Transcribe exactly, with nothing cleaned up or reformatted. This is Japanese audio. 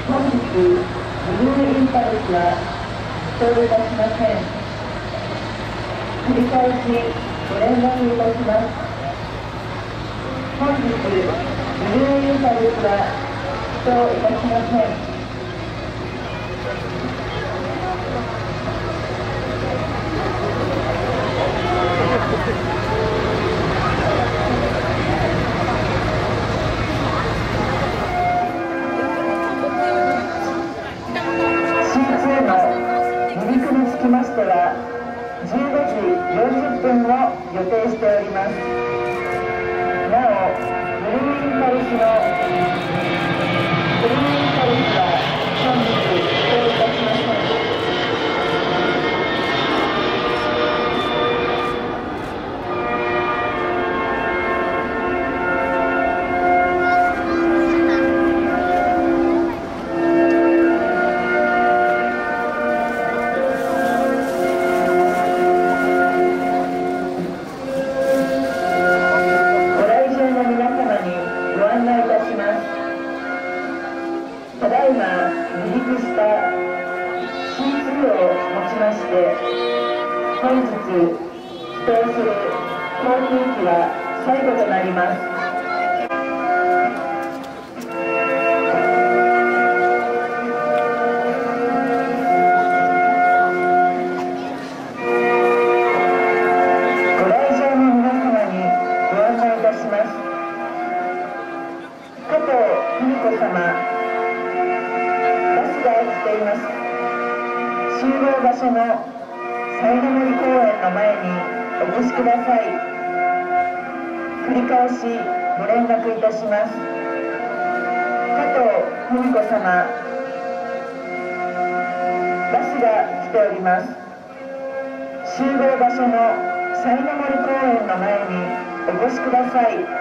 本日、ブルーインパルスは出動いたしません。繰り返しご連絡いたします。本日、ブルーインパルスは出動いたしません。しましてはじゅうごじよんじゅっぷんを予定しております。なお、ブルーインパルスのブルーインパルスは本日出動いたしません。ただいま離陸した シーツー をもちまして、本日飛行する航空機は最後となります。ご来場の皆様にご案内いたします。加藤文子様、が来ています。集合場所の犀の森公園の前にお越しください。繰り返しご連絡いたします。加藤文子様、バスが来ております。集合場所の犀の森公園の前にお越しください。